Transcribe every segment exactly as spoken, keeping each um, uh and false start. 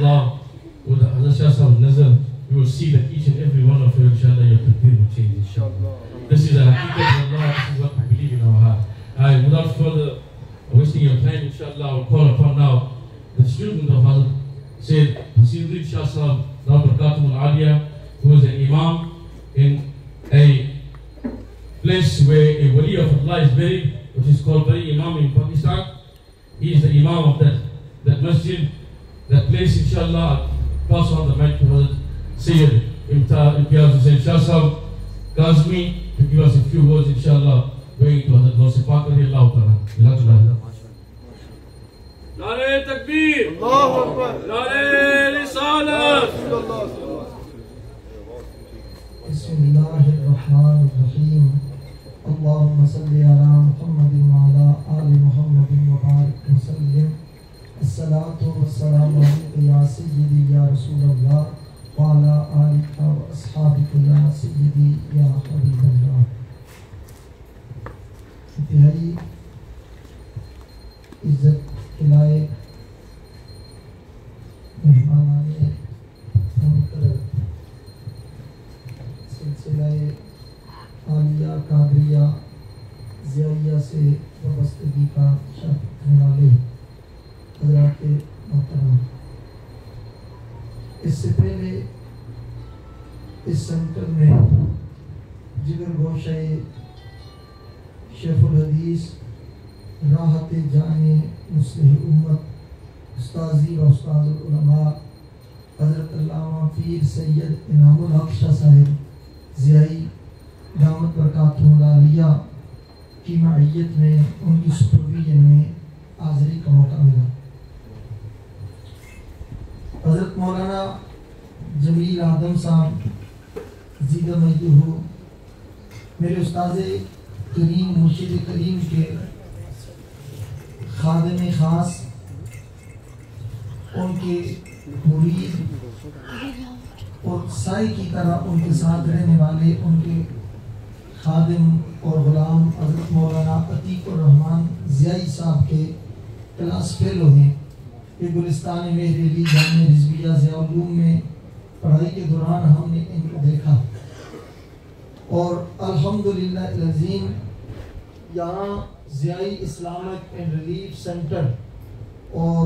inshallah, with the Hazrat Shah Sahib's nazar, you will see that each and every one of you, inshallah, your takbir will change, inshallah. This is a haqiqat of Allah, this is what we believe in our heart. I, without further wasting your time, inshallah, I will call upon now the student of Hazrat Sayyid Hasinuddin Shah Sahib, Dawud Barakatum al-Aliyah, who is an imam in a place where a wali of Allah is buried, which is called Bari Imam in Pakistan. He is the imam of that, that masjid, that place, inshallah. Pass on the mic to Hazrat Sayyid Imtiaz Hussain Shah Sahib Kazmi to give us a few words, inshallah, going to Hazrat Gausi Pak radiallahu ta'ala. Nare Takbir! Allahu Akbar! Nare Risalat! Bismillahirrahmanirrahim. Allahumma salli ala Muhammadin wa ala ali Muhammadin wa barik wa sallim. As-salatu was-salamu alayka ya sayyidi ya Rasulallah wa ala alika wa ashabika ya sayyidi ya Habiballah. انتہائی عزت کے لائق مہمانان محترم سلسلہ عالیہ قادریہ ضیائیہ سے وابستگی کا شرف رکھنے والے حضرات محترم، اس سے پہلے اس سینٹر میں جگر گوشہ شیخ الحدیث راحت جان مصلح امت استاذی و استاذ العلماء حضرت علامہ پیر سید انعام الحق شاہ صاحب ضیائی دامت برکاتہ العالیہ کی معیت میں ان کی سپرویژن میں حاضری کا موقع ملا۔ حضرت مولانا جمیل آدم صاحب زیدہ مجدہ میرے استاذ کریم مرشد کریم کے خادم خاص، ان کے مرید اور سائے کی طرح ان کے ساتھ رہنے والے ان کے خادم اور غلام حضرت مولانا عتیق الرحمن ضیائی صاحب کے کلاس فیلو ہیں۔ یہ گلستان مہر علی جامعہ رضویہ ضیاء العلوم میں پڑھائی کے دوران ہم نے ان کو دیکھا، اور الحمدللہ العظیم یہاں Ziyai Islamic and relief centre اور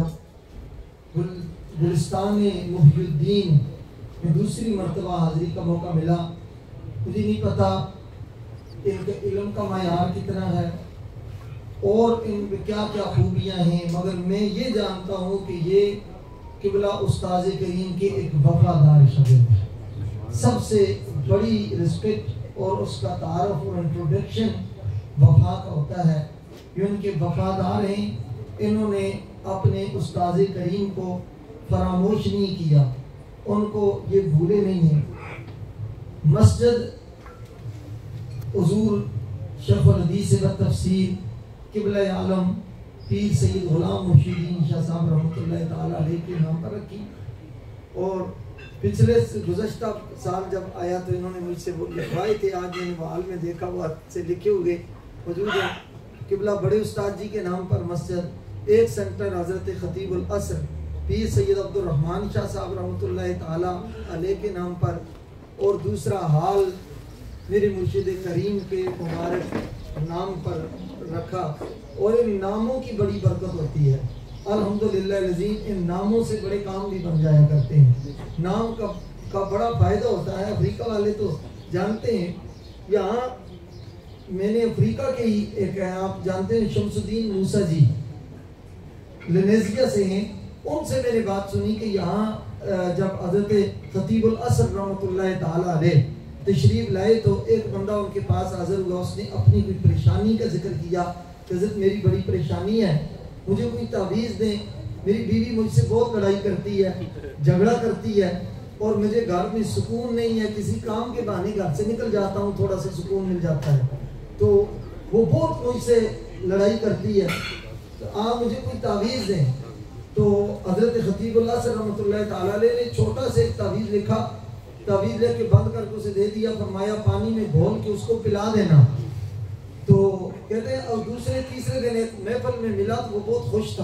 گلستان محی الدین میں دوسری مرتبہ حاضری کا موقع ملا۔ مجھے نہیں پتا ان کے علم کا معیار کتنا ہے اور ان میں کیا کیا خوبیاں ہیں، مگر میں یہ جانتا ہوں کہ یہ قبلہ استاذ کریم کے ایک وفادار شاگرد ہے۔ سب سے بڑی رسپیکٹ اور اس کا تعارف اور انٹروڈکشن وفا کا ہوتا ہے۔ یہ ان کے وفادار ہیں، انہوں نے اپنے استاذ کریم کو فراموش نہیں کیا، ان کو یہ بھولے نہیں ہیں۔ مسجد حضور شیخ الحدیث و تفسیر قبلہ عالم پیر سید غلام مرشدین شاہ صاحب رحمۃ اللہ تعالیٰ علیہ کے نام پر رکھی، اور پچھلے گزشتہ سال جب آیا تو انہوں نے مجھ سے وہ لکھوائے تھے، آج میں نے وال میں دیکھا وہ سے لکھے ہوئے موجود ہیں۔ قبلہ بڑے استاد جی کے نام پر مسجد، ایک سینٹر حضرت خطیب العصر پیر سید عبد الرحمن شاہ صاحب رحمۃ اللہ تعالیٰ علیہ کے نام پر، اور دوسرا ہال میرے مرشد کریم کے مبارک نام پر رکھا، اور ان ناموں کی بڑی برکت ہوتی ہے۔ الحمدللہ العظیم ان ناموں سے بڑے کام بھی بن جایا کرتے ہیں۔ نام کا کا بڑا فائدہ ہوتا ہے، افریقہ والے تو جانتے ہیں۔ یہاں میں نے افریقہ کے ہی ایک ہے، آپ جانتے ہیں شمس الدین موسیٰ جی لینیزیا سے ہیں، ان سے میں نے بات سنی کہ یہاں جب حضرت خطیب العصر رحمۃ اللہ تعالیٰ علیہ تشریف لائے تو ایک بندہ ان کے پاس حاضر ہوا، اس نے اپنی کوئی پریشانی کا ذکر کیا کہ حضرت میری بڑی پریشانی ہے، مجھے کوئی تعویذ دیں، میری بیوی مجھ سے بہت لڑائی کرتی ہے، جھگڑا کرتی ہے، اور مجھے گھر میں سکون نہیں ہے، کسی کام کے بہانے گھر سے نکل جاتا ہوں، تھوڑا سا سکون مل جاتا ہے، تو وہ بہت مجھ سے لڑائی کرتی ہے، تو آپ مجھے کوئی تعویذ دیں۔ تو حضرت خطیب اللہ صلی رحمۃ اللہ تعالیٰ علیہ نے چھوٹا سے ایک تعویذ لکھا، تعویذ لے کے بند کر کے اسے دے دیا، فرمایا پانی میں گھول کے اس کو پلا دینا۔ تو کہتے ہیں اور دوسرے تیسرے دن ایک محفل میں ملا تو وہ بہت خوش تھا،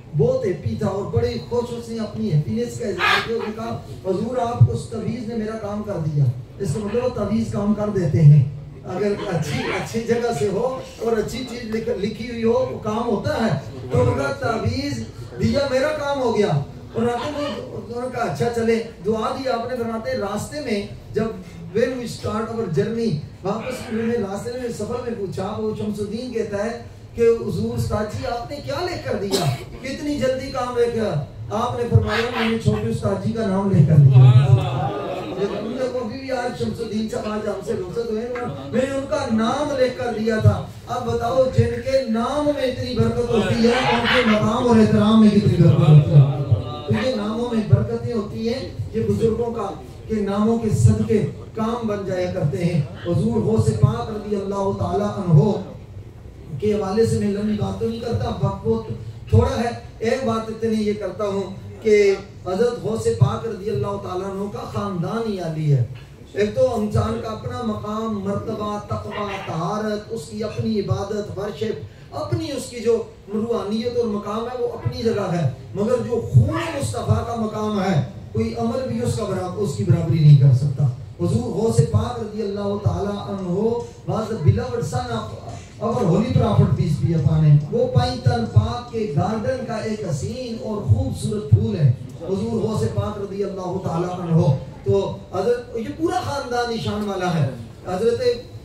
بہت ہیپی تھا اور بڑے خوش اس نے اپنی ہیپینس کا اظہار کیا. اور کہا حضور آپ کو اس تعویذ نے میرا کام کر دیا. اس کا مطلب وہ تعویذ کام کر دیتے ہیں اگر اچھی اچھی جگہ سے ہو اور اچھی چیز لکھی ہوئی ہو وہ کام ہوتا ہے. تو ان کا تعویذ دیا میرا کام ہو گیا. اور انہوں نے کہا اچھا چلے دعا دی آپ نے. فرماتے راستے میں جب when we start our journey واپس میں راستے میں سفر میں پوچھا وہ شمس الدین کہتا ہے کہ حضور استاد جی آپ نے کیا لے کر دیا کتنی جلدی کام لے کر. آپ نے فرمایا میں نے چھوٹے استاد جی کا نام لے کر دیا. کبھی بھی آج شمس الدین صاحب آج ہم سے رخصت ہوئے میں نے ان کا نام لکھ کر دیا تھا. اب بتاؤ جن کے نام میں اتنی برکت ہوتی ہے ان کے مقام اور احترام میں کتنی برکت ہوتی ہے. تو یہ ناموں میں برکتیں ہوتی ہیں یہ بزرگوں کا کہ ناموں کے صدقے کام بن جایا کرتے ہیں. حضور غوث پاک رضی اللہ تعالی عنہ کے حوالے سے میں لمبی بات تو نہیں کرتا وقت بہت تھوڑا ہے. ایک بات اتنی یہ کرتا ہوں کہ حضرت غوث پاک رضی اللہ تعالیٰ عنہ کا خاندان ہی عالی ہے. ایک تو انسان کا اپنا مقام مرتبہ تقوی طہارت اس کی اپنی عبادت ورشپ اپنی اس کی جو روحانیت اور مقام ہے وہ اپنی جگہ ہے. مگر جو خون مصطفیٰ کا مقام ہے کوئی عمل بھی اس کا برابر اس کی برابری نہیں کر سکتا. حضور غوث پاک رضی اللہ تعالیٰ عنہ was beloved son of our holy prophet peace be upon him. وہ پائنتن پاک کے گارڈن کا ایک حسین اور خوبصورت پھول ہے حضور غوث پاک رضی اللہ تعالیٰ عنہ. تو حضرت یہ پورا خاندان نشان والا ہے. حضرت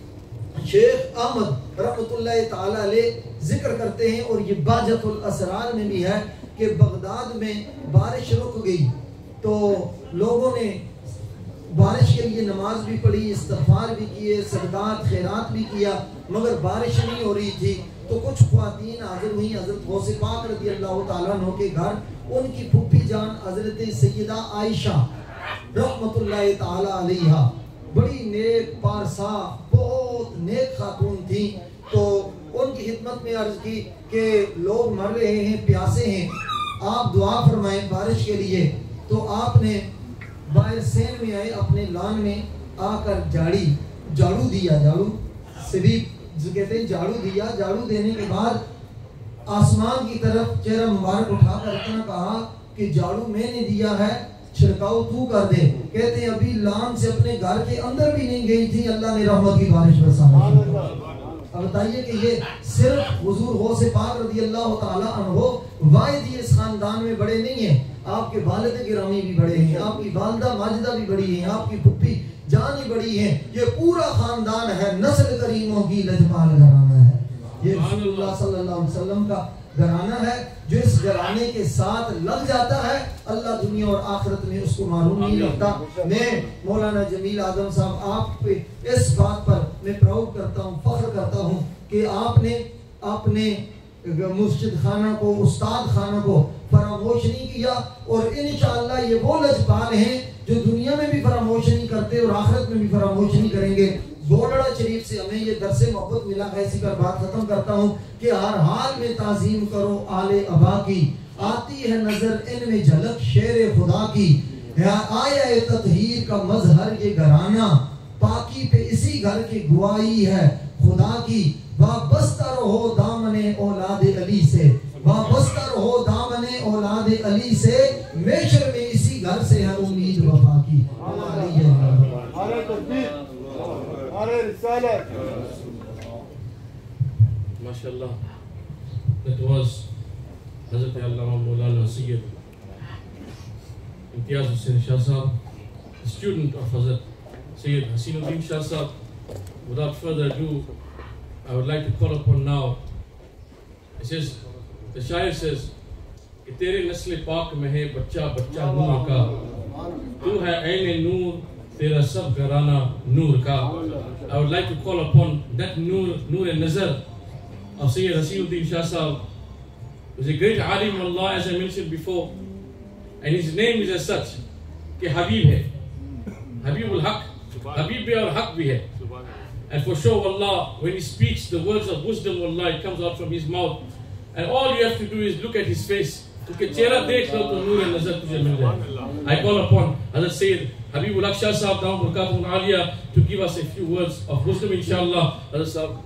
شیخ احمد رحمۃ اللہ تعالیٰ علیہ ذکر کرتے ہیں اور یہ باجت الاسرار میں بھی ہے کہ بغداد میں بارش رک گئی تو لوگوں نے بارش کے لیے نماز بھی پڑھی استغفار بھی کیے صدقات خیرات بھی کیا مگر بارش نہیں ہو رہی تھی. تو کچھ خواتین حاضر ہوئیں حضرت غوث پاک رضی اللہ تعالیٰ عنہ کے گھر. ان کی پھوپھی جان حضرت سیدہ عائشہ رحمۃ اللہ تعالی علیہا بڑی نیک پارسا بہت نیک خاتون تھی. تو ان کی خدمت میں عرض کی کہ لوگ مر رہے ہیں پیاسے ہیں آپ دعا فرمائیں بارش کے لیے. تو آپ نے باہر سین میں آئے اپنے لان میں آ کر جاڑی جھاڑو دیا جھاڑو سویپ جو کہتے ہیں جھاڑو دیا. جھاڑو دینے کے بعد آسمان کی طرف چہرہ مبارک اٹھا کر اتنا کہا کہ جھاڑو میں نے دیا ہے چھڑکاؤ تو کر دے. کہتے ہیں ابھی لان سے اپنے گھر کے اندر بھی نہیں گئی تھی اللہ نے رحمت کی بارش برسا. اب بتائیے کہ یہ صرف حضور غوث پاک رضی اللہ تعالی عنہ واحد ہی اس خاندان میں بڑے نہیں ہیں. آپ کے والد گرامی بھی بڑے ہیں آپ کی والدہ ماجدہ بھی بڑی ہیں آپ کی پھپھی جان ہی بڑی ہیں. یہ پورا خاندان ہے نسل کریموں کی لجپال گھرانہ ہے. یہ رسول اللہ صلی اللہ علیہ وسلم کا گھرانہ ہے جو اس گھرانے کے ساتھ لگ جاتا ہے اللہ دنیا اور آخرت میں اس کو معلوم نہیں رکھتا. میں مولانا جمیل اعظم صاحب آپ پہ اس بات پر میں پراؤڈ کرتا ہوں فخر کرتا ہوں کہ آپ نے اپنے مسجد خانہ کو استاد خانہ کو فراموش نہیں کیا اور انشاءاللہ یہ وہ لجپال ہیں جو دنیا میں بھی فراموش نہیں کرتے اور آخرت میں بھی فراموش نہیں کریں گے. گولڑا شریف سے ہمیں یہ درس محبت ملا ہے. اسی پر بات ختم کرتا ہوں کہ ہر حال میں تعظیم کرو آل ابا کی آتی ہے نظر ان میں جھلک شیر خدا کی. آیا تطہیر کا مظہر یہ گھرانہ پاکی پہ اسی گھر کی گواہی ہے خدا کی. وابستہ رہو دامن اولاد علی سے وابستہ رہو دامن اولاد علی سے میشر میں اسی گھر سے ہے امید وفا کی. MashaAllah, that was Hazrat Allama Maulana Sayyid Imtiaz Hussain Shah Sahab, the student of Hazrat Sayyid Hasinuddin Shah Sahab. Without further ado, I would like to call upon now. It says, the Shair says, کہ تیرے نسل پاک میں ہے بچہ بچہ نور کا تو ہے عین نور تیرا سب گھرانہ نور کا. I would like to call upon that Noor, Noor al-Nazar of Sayyid Hasinuddin Shah Sahab, who is a great alim of Allah as I mentioned before, and his name is as such, کہ حبیب ہے, Habib al-Haq, Habib bhi aur Haq bhi hai. And for sure Allah, when he speaks the words of wisdom, Allah, it comes out from his mouth, and all you have to do is look at his face. I call upon Hazrat Sayyid Habibul Haq Shah Sahab Dawam Barakatuh Aliyah to give us a few words of wisdom, inshallah. Hazrat Sahab.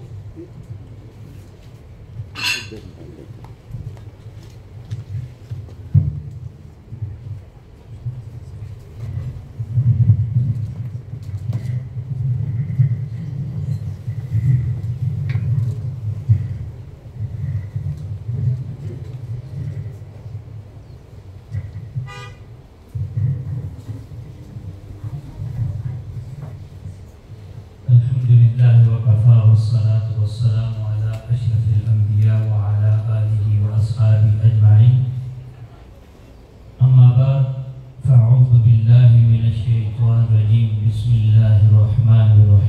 والسلام على أشرف الأنبياء وعلى آله وأصحابه أجمعين. أما بعد فأعوذ بالله من الشيطان الرجيم. بسم الله الرحمن الرحيم.